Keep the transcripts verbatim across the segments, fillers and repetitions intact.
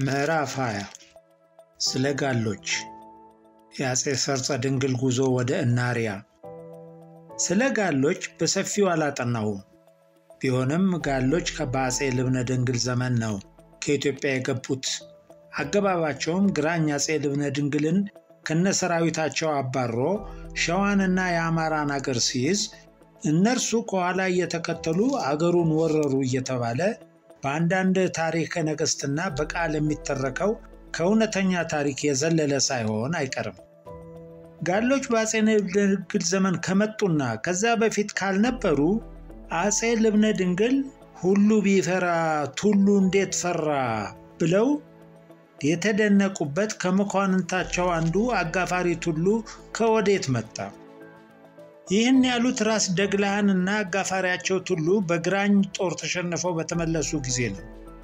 ምዕራፍ ሃያ ስለ ጋሎች የአጼ ሰርጸ ድንግል ጉዞ ወደ እናሪያ። ስለ ጋሎች በሰፊው አላጠናሁም። ቢሆንም ጋሎች ከአጼ ልብነ ድንግል ዘመን ነው ከኢትዮጵያ የገቡት። አገባባቸውም ግራኝ አጼ ልብነ ድንግልን ከነሰራዊታቸው አባሮ ሸዋንና የአማራን አገር ሲይዝ እነርሱ ከኋላ እየተከተሉ አገሩን ወረሩ እየተባለ በአንዳንድ ታሪክ ነገስትና በቃል የሚተረከው ከእውነተኛ ታሪክ የዘለለ ሳይሆን አይቀርም። ጋሎች በአጼ ልብነ ድንግል ዘመን ከመጡና ከዛ በፊት ካልነበሩ አጼ ልብነ ድንግል ሁሉ ቢፈራ ቱሉ እንዴት ፈራ ብለው የተደነቁበት ከመኳንንታቸው አንዱ አጋፋሪ ቱሉ ከወዴት መጣ? ይህን ያሉት ራስ ደግላህንና አጋፋሪያቸው ቱሉ በግራኝ ጦር ተሸንፈው በተመለሱ ጊዜ ነው።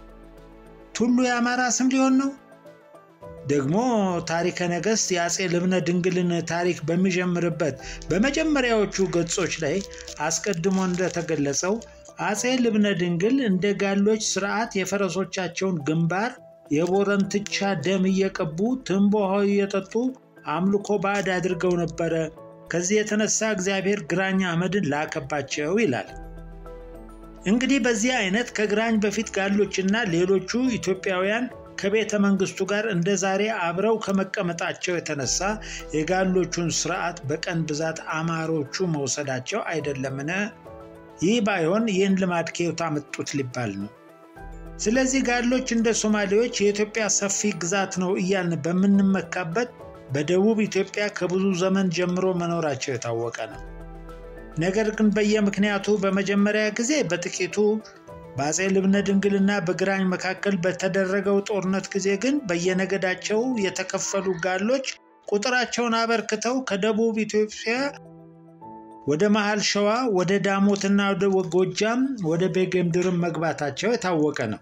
ቱሉ የአማራ ስም ሊሆን ነው? ደግሞ ታሪከ ነገስት የአጼ ልብነ ድንግልን ታሪክ በሚጀምርበት በመጀመሪያዎቹ ገጾች ላይ አስቀድሞ እንደተገለጸው አጼ ልብነ ድንግል እንደ ጋሎች ሥርዓት የፈረሶቻቸውን ግንባር የቦረንትቻ ደም እየቀቡ ትንቦሆ እየጠጡ አምልኮ ባዕድ አድርገው ነበር። ከዚህ የተነሳ እግዚአብሔር ግራኝ አመድን ላከባቸው ይላል። እንግዲህ በዚህ አይነት ከግራኝ በፊት ጋሎችና ሌሎቹ ኢትዮጵያውያን ከቤተ መንግስቱ ጋር እንደ ዛሬ አብረው ከመቀመጣቸው የተነሳ የጋሎቹን ሥርዓት በቀን ብዛት አማሮቹ መውሰዳቸው አይደለምን? ይህ ባይሆን ይህን ልማድ ከየት አመጡት ሊባል ነው። ስለዚህ ጋሎች እንደ ሶማሌዎች የኢትዮጵያ ሰፊ ግዛት ነው እያልን በምንመካበት በደቡብ ኢትዮጵያ ከብዙ ዘመን ጀምሮ መኖራቸው የታወቀ ነው። ነገር ግን በየምክንያቱ በመጀመሪያ ጊዜ በጥቂቱ በአጼ ልብነ ድንግልና በግራኝ መካከል በተደረገው ጦርነት ጊዜ ግን በየነገዳቸው የተከፈሉ ጋሎች ቁጥራቸውን አበርክተው ከደቡብ ኢትዮጵያ ወደ መሃል ሸዋ ወደ ዳሞትና ወደ ጎጃም ወደ ቤጌምድርም መግባታቸው የታወቀ ነው።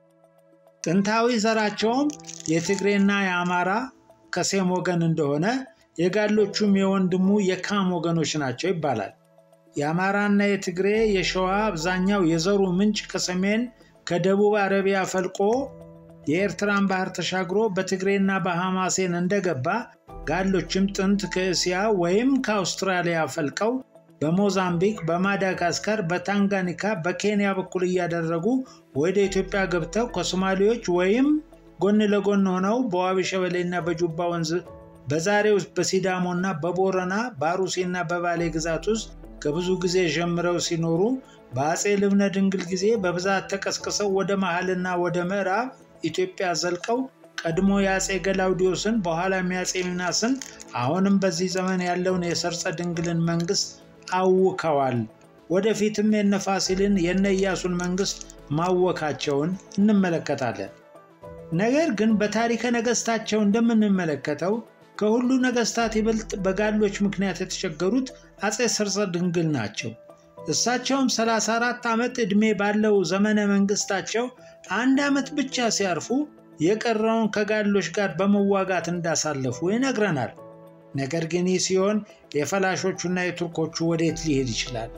ጥንታዊ ዘራቸውም የትግሬና የአማራ ከሴም ወገን እንደሆነ የጋሎቹም የወንድሙ የካም ወገኖች ናቸው ይባላል። የአማራና የትግሬ የሸዋ አብዛኛው የዘሩ ምንጭ ከሰሜን ከደቡብ አረቢያ ፈልቆ የኤርትራን ባህር ተሻግሮ በትግሬና በሐማሴን እንደገባ ጋሎችም ጥንት ከእስያ ወይም ከአውስትራሊያ ፈልቀው በሞዛምቢክ በማዳጋስካር በታንጋኒካ በኬንያ በኩል እያደረጉ ወደ ኢትዮጵያ ገብተው ከሶማሌዎች ወይም ጎን ለጎን ሆነው በዋቢ ሸበሌና በጁባ ወንዝ በዛሬው በሲዳሞና በቦረና ባሩሲና በባሌ ግዛት ውስጥ ከብዙ ጊዜ ጀምረው ሲኖሩ በአጼ ልብነ ድንግል ጊዜ በብዛት ተቀስቅሰው ወደ መሃልና ወደ ምዕራብ ኢትዮጵያ ዘልቀው ቀድሞ የአጼ ገላውዲዮስን በኋላም የአጼ ሚናስን አሁንም በዚህ ዘመን ያለውን የሰርጸ ድንግልን መንግስት አውከዋል። ወደፊትም የነፋሲልን የነኢያሱን መንግስት ማወካቸውን እንመለከታለን። ነገር ግን በታሪከ ነገስታቸው እንደምንመለከተው ከሁሉ ነገስታት ይበልጥ በጋሎች ምክንያት የተቸገሩት አጼ ሰርጸ ድንግል ናቸው። እሳቸውም ሰላሳ አራት ዓመት ዕድሜ ባለው ዘመነ መንግስታቸው አንድ ዓመት ብቻ ሲያርፉ የቀረውን ከጋሎች ጋር በመዋጋት እንዳሳለፉ ይነግረናል። ነገር ግን ይህ ሲሆን የፈላሾቹና የቱርኮቹ ወዴት ሊሄድ ይችላል?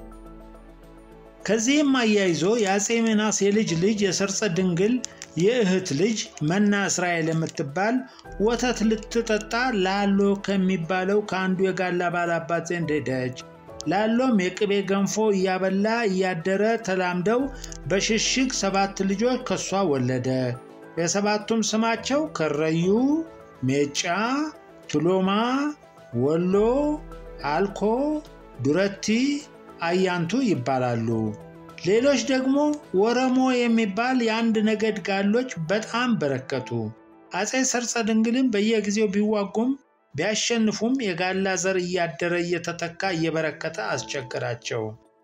ከዚህም አያይዞ የአጼ ሚናስ የልጅ ልጅ የሰርጸ ድንግል የእህት ልጅ መና እስራኤል የምትባል ወተት ልትጠጣ ላሎ ከሚባለው ከአንዱ የጋላ ባላባት ዘንድ ሄደች። ላሎም የቅቤ ገንፎ እያበላ እያደረ ተላምደው በሽሽግ ሰባት ልጆች ከሷ ወለደ። የሰባቱም ስማቸው ከረዩ፣ ሜጫ፣ ቱሎማ፣ ወሎ፣ አልኮ፣ ዱረቲ፣ አያንቱ ይባላሉ። ሌሎች ደግሞ ወረሞ የሚባል የአንድ ነገድ ጋሎች በጣም በረከቱ። አጼ ሰርጸ ድንግልን በየጊዜው ቢዋጉም ቢያሸንፉም የጋላ ዘር እያደረ እየተተካ እየበረከተ አስቸገራቸው።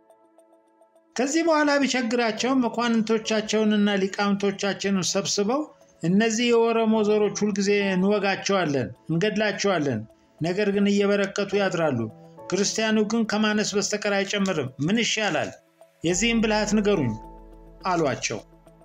ከዚህ በኋላ ቢቸግራቸው መኳንንቶቻቸውንና ሊቃውንቶቻቸውን ሰብስበው እነዚህ የወረሞ ዘሮች ሁሉ ጊዜ እንወጋቸዋለን፣ እንገድላቸዋለን፣ ነገር ግን እየበረከቱ ያድራሉ። ክርስቲያኑ ግን ከማነስ በስተቀር አይጨምርም። ምን ይሻላል? የዚህን ብልሃት ንገሩኝ አሏቸው።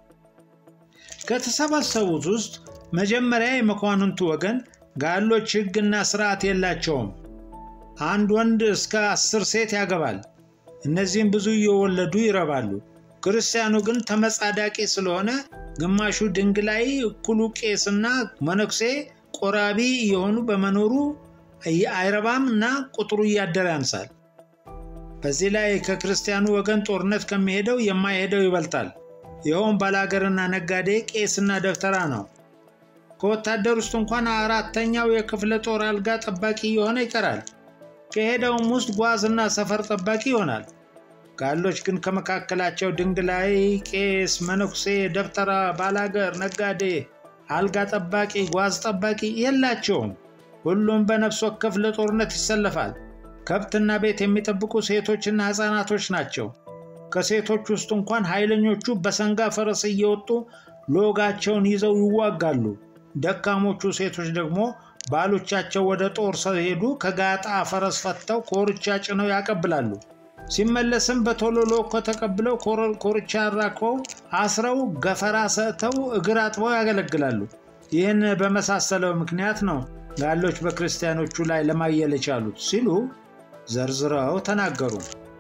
ከተሰባሰቡት ውስጥ መጀመሪያ የመኳንንቱ ወገን ጋሎች ሕግና ሥርዓት የላቸውም፣ አንድ ወንድ እስከ አስር ሴት ያገባል፣ እነዚህም ብዙ እየወለዱ ይረባሉ፣ ክርስቲያኑ ግን ተመጻዳቂ ስለሆነ ግማሹ ድንግላይ እኩሉ ቄስና መነኩሴ ቆራቢ የሆኑ በመኖሩ አይረባምና ቁጥሩ ያደረ ያንሳል። በዚህ ላይ ከክርስቲያኑ ወገን ጦርነት ከሚሄደው የማይሄደው ይበልጣል። ይኸውም ባላገርና ነጋዴ ቄስና ደብተራ ነው። ከወታደር ውስጥ እንኳን አራተኛው የክፍለ ጦር አልጋ ጠባቂ የሆነ ይቀራል። ከሄደውም ውስጥ ጓዝና ሰፈር ጠባቂ ይሆናል። ጋሎች ግን ከመካከላቸው ድንግላይ፣ ቄስ፣ መነኩሴ፣ ደብተራ፣ ባላገር፣ ነጋዴ፣ አልጋ ጠባቂ፣ ጓዝ ጠባቂ የላቸውም። ሁሉም በነፍስ ወከፍ ለጦርነት ይሰለፋል። ከብትና ቤት የሚጠብቁ ሴቶችና ሕፃናቶች ናቸው። ከሴቶች ውስጥ እንኳን ኃይለኞቹ በሰንጋ ፈረስ እየወጡ ሎጋቸውን ይዘው ይዋጋሉ። ደካሞቹ ሴቶች ደግሞ ባሎቻቸው ወደ ጦር ሲሄዱ ከጋጣ ፈረስ ፈተው ኮርቻ ጭነው ያቀብላሉ። ሲመለስም በቶሎ ሎኮ ተቀብለው ኮርቻ አራክበው አስረው ገፈራ ሰጥተው እግር አጥበው ያገለግላሉ። ይህን በመሳሰለው ምክንያት ነው ጋሎች በክርስቲያኖቹ ላይ ለማየል የቻሉት ሲሉ ዘርዝረው ተናገሩ።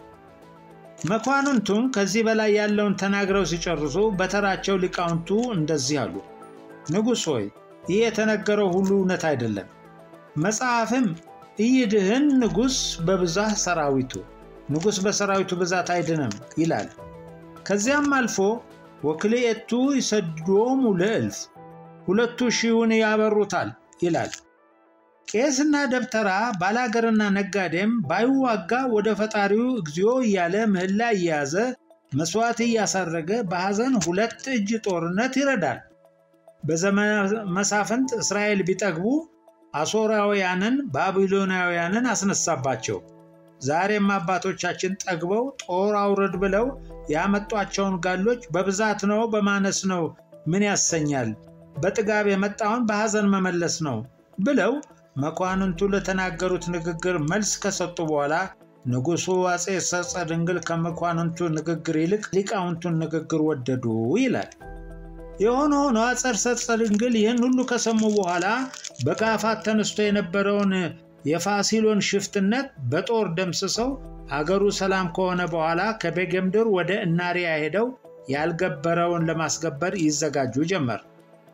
መኳንንቱም ከዚህ በላይ ያለውን ተናግረው ሲጨርሱ በተራቸው ሊቃውንቱ እንደዚህ አሉ። ንጉሥ ሆይ ይህ የተነገረው ሁሉ እውነት አይደለም። መጽሐፍም ይድህን ንጉሥ በብዛት ሰራዊቱ ንጉሥ በሰራዊቱ ብዛት አይድንም ይላል። ከዚያም አልፎ ወክልኤቱ ይሰዶሙ ለእልፍ ሁለቱ ሺውን ያበሩታል ይላል። ቄስና ደብተራ ባላገርና ነጋዴም ባይዋጋ ወደ ፈጣሪው እግዚኦ እያለ ምህላ እያያዘ መስዋዕት እያሳረገ በሐዘን ሁለት እጅ ጦርነት ይረዳል። በዘመነ መሳፍንት እስራኤል ቢጠግቡ አሦራውያንን ባቢሎናውያንን አስነሳባቸው። ዛሬም አባቶቻችን ጠግበው ጦር አውርድ ብለው ያመጧቸውን ጋሎች በብዛት ነው በማነስ ነው ምን ያሰኛል? በጥጋብ የመጣውን በሐዘን መመለስ ነው ብለው መኳንንቱ ለተናገሩት ንግግር መልስ ከሰጡ በኋላ ንጉሡ አጼ ሰርጸ ድንግል ከመኳንንቱ ንግግር ይልቅ ሊቃውንቱን ንግግር ወደዱ ይላል። የሆነ ሆኖ አጼ ሰርጸ ድንግል ይህን ሁሉ ከሰሙ በኋላ በጋፋት ተነስቶ የነበረውን የፋሲሎን ሽፍትነት በጦር ደምስሰው አገሩ ሰላም ከሆነ በኋላ ከቤጌምድር ወደ እናሪያ ሄደው ያልገበረውን ለማስገበር ይዘጋጁ ጀመር።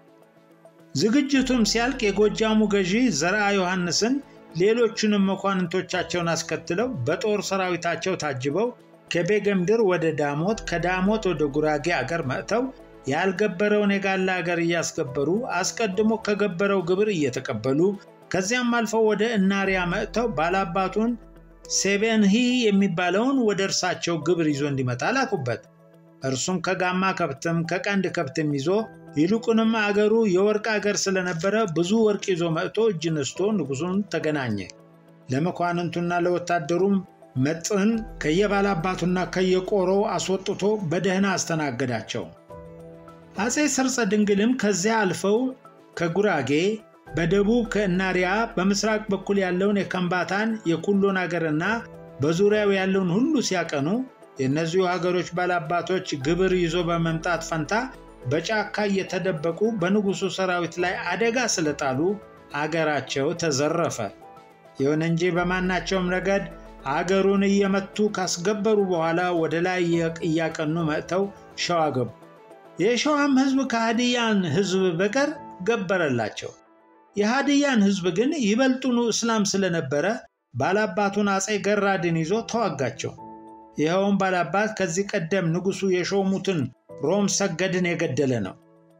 ዝግጅቱም ሲያልቅ የጎጃሙ ገዢ ዘርዓ ዮሐንስን ሌሎችንም መኳንንቶቻቸውን አስከትለው በጦር ሰራዊታቸው ታጅበው ከቤጌምድር ወደ ዳሞት ከዳሞት ወደ ጉራጌ አገር መጥተው ያልገበረውን የጋላ አገር እያስገበሩ አስቀድሞ ከገበረው ግብር እየተቀበሉ ከዚያም አልፈው ወደ እናሪያ መጥተው ባላባቱን ሴቤንሂ የሚባለውን ወደ እርሳቸው ግብር ይዞ እንዲመጣ ላኩበት። እርሱም ከጋማ ከብትም ከቀንድ ከብትም ይዞ ይልቁንም አገሩ የወርቅ አገር ስለነበረ ብዙ ወርቅ ይዞ መጥቶ እጅ ነስቶ ንጉሡን ተገናኘ። ለመኳንንቱና ለወታደሩም መጥን ከየባላባቱና ከየቆሮው አስወጥቶ በደህና አስተናገዳቸው። አጼ ሰርጸ ድንግልም ከዚያ አልፈው ከጉራጌ በደቡብ ከእናሪያ በምስራቅ በኩል ያለውን የከምባታን የኩሎን አገርና በዙሪያው ያለውን ሁሉ ሲያቀኑ የእነዚሁ ሀገሮች ባላባቶች ግብር ይዞ በመምጣት ፈንታ በጫካ እየተደበቁ በንጉሡ ሰራዊት ላይ አደጋ ስለጣሉ አገራቸው ተዘረፈ። ይሁን እንጂ በማናቸውም ረገድ አገሩን እየመቱ ካስገበሩ በኋላ ወደ ላይ እያቀኑ መጥተው ሸዋ ገቡ። የሸዋም ሕዝብ ከሃዲያን ሕዝብ በቀር ገበረላቸው። የሃዲያን ሕዝብ ግን ይበልጡኑ እስላም ስለነበረ ባላባቱን አጼ ገራድን ይዞ ተዋጋቸው። ይኸውም ባላባት ከዚህ ቀደም ንጉሡ የሾሙትን ሮም ሰገድን የገደለ ነው።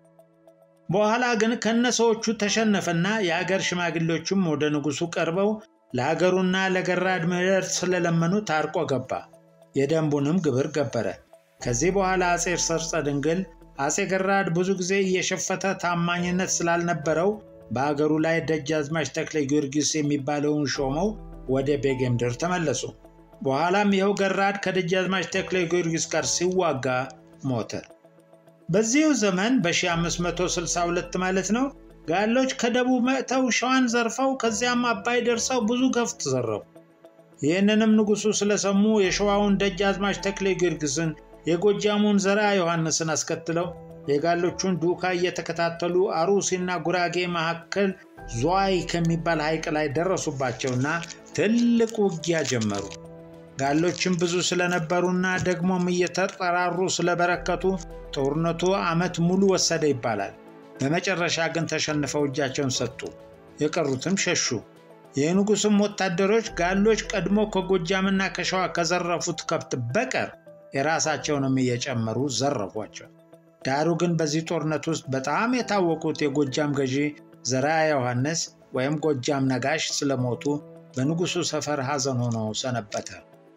በኋላ ግን ከነሰዎቹ ተሸነፈና የአገር ሽማግሌዎችም ወደ ንጉሡ ቀርበው ለአገሩና ለገራድ ምህረት ስለለመኑ ታርቆ ገባ። የደንቡንም ግብር ገበረ። ከዚህ በኋላ አጼ ሰርጸ ድንግል አጼ ገራድ ብዙ ጊዜ እየሸፈተ ታማኝነት ስላልነበረው በአገሩ ላይ ደጃዝማች ተክለ ጊዮርጊስ የሚባለውን ሾመው ወደ ቤጌምድር ተመለሱ። በኋላም ይኸው ገራድ ከደጃዝማች ተክለ ጊዮርጊስ ጋር ሲዋጋ ሞተ። በዚሁ ዘመን በ1562 ማለት ነው ጋሎች ከደቡብ መጥተው ሸዋን ዘርፈው ከዚያም አባይ ደርሰው ብዙ ከፍት ዘረፉ። ይህንንም ንጉሡ ስለሰሙ የሸዋውን ደጃዝማች ተክለ ጊዮርጊስን የጎጃሙን ዘርዓ ዮሐንስን አስከትለው የጋሎቹን ዱካ እየተከታተሉ አሩሲና ጉራጌ መካከል ዟይ ከሚባል ሐይቅ ላይ ደረሱባቸውና ትልቅ ውጊያ ጀመሩ። ጋሎችም ብዙ ስለነበሩና ደግሞም እየተጠራሩ ስለበረከቱ ጦርነቱ ዓመት ሙሉ ወሰደ ይባላል። በመጨረሻ ግን ተሸንፈው እጃቸውን ሰጡ። የቀሩትም ሸሹ። የንጉሱም ወታደሮች ጋሎች ቀድሞ ከጎጃምና ከሸዋ ከዘረፉት ከብት በቀር የራሳቸውንም እየጨመሩ ዘረፏቸው። ዳሩ ግን በዚህ ጦርነት ውስጥ በጣም የታወቁት የጎጃም ገዢ ዘርዓ ዮሐንስ ወይም ጎጃም ነጋሽ ስለሞቱ በንጉሱ ሰፈር ሐዘን ሆኖ ሰነበተ።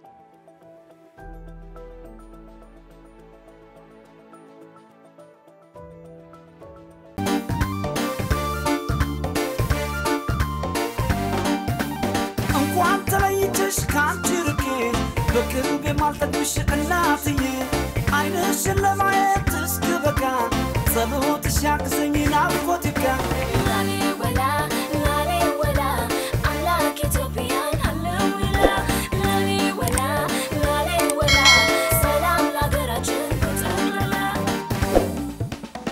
እንኳን ተለይተሽ ካንቺ ርቄ በቅርብ የማልጠግብሽ እናትዬ ዓይንሽን ለማየት እስክበቃ ጸሎትሽ ያግዘኝ ናፍቆት ይብቃ